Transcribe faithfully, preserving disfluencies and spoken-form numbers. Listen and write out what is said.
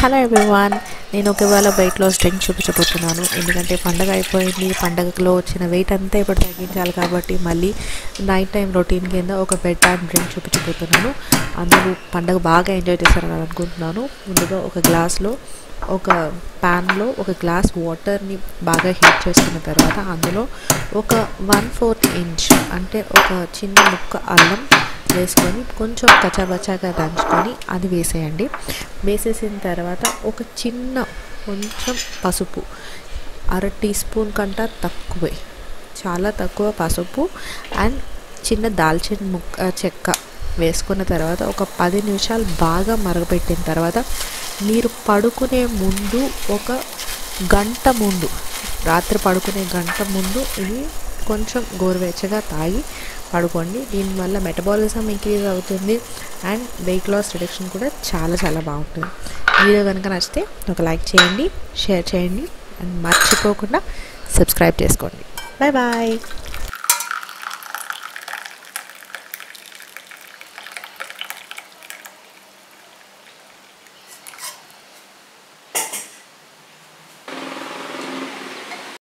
Hello everyone, నేను ఒకవేళ weight loss drink చూపించబోతున్నాను. ఎందుకంటే పండగ అయిపోయింది, పండగలో వచ్చిన వెయిట్ అంతా ఇప్పుడు తగ్గించాలి కాబట్టి మళ్ళీ నైట్ టైం రొటీన్ కింద ఒక బెడ్ టైం డ్రింక్ చూపించబోతున్నాను. అందరూ పండగ బాగా ఎంజాయ్ చేస్తారని అనుకుంటున్నాను. ముందుగా ఒక గ్లాస్లో ఒక ప్యాన్లో ఒక గ్లాస్ వాటర్ని బాగా హీట్ చేసుకున్న తర్వాత అందులో ఒక వన్ ఫోర్త్ ఇంచ్ అంటే ఒక చిన్న ముక్క అల్లం వేసుకొని కొంచెం కచ్చాబచ్చాగా దంచుకొని అది వేసేయండి. వేసేసిన తర్వాత ఒక చిన్న కొంచెం పసుపు, అర టీ స్పూన్ కంటే తక్కువే, చాలా తక్కువ పసుపు అండ్ చిన్న దాల్చిన ముక్క చెక్క వేసుకున్న తర్వాత ఒక పది నిమిషాలు బాగా మరగపెట్టిన తర్వాత మీరు పడుకునే ముందు ఒక గంట ముందు రాత్రి పడుకునే గంట ముందు ఇది కొంచెం గోరువెచ్చగా తాగి పడుకోండి. దీనివల్ల మెటబాలిజం ఇంక్రీజ్ అవుతుంది అండ్ వెయిట్ లాస్ రిడక్షన్ కూడా చాలా చాలా బాగుంటుంది. వీడియో కనుక నచ్చితే ఒక లైక్ చేయండి, షేర్ చేయండి అండ్ మర్చిపోకుండా సబ్స్క్రైబ్ చేసుకోండి. Bye bye.